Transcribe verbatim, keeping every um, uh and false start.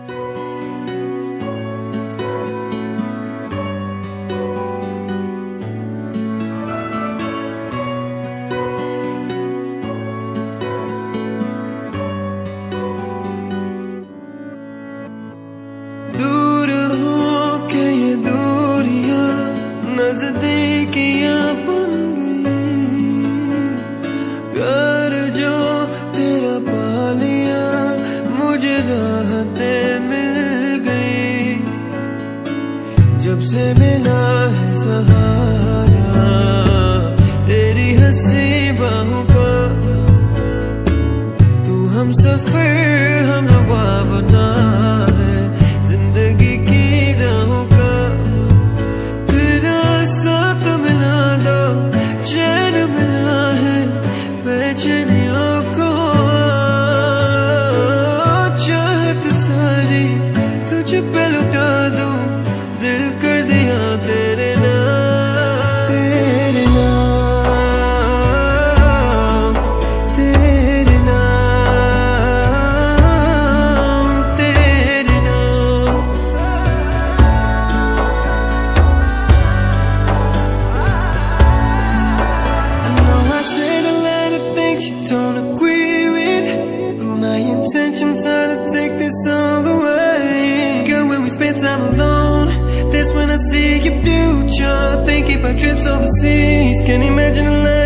दूर हो के ये दूरियां नजदीकियां बन गई, प्यार जो तेरा पा लिया मुझे राहतें मिल गई। जब से मिला है सहारा तेरी हंसी बाहों का, तू हम सफर हम नवा बना है जिंदगी की राहों का। तेरा साथ मिला दो चैन मिला है बेचैनियों को, चाहत सारी तुझ पे लुटा दूं, दिल कर दिया तेरे नाम। तेरे नाम तेरे नाम तेरे नाम। I know I said a lot of things you don't agree with, but my intentions are to take this all the way. It's good when we spend time alone, that's when I see your future. Thinking about trips overseas, can't imagine a life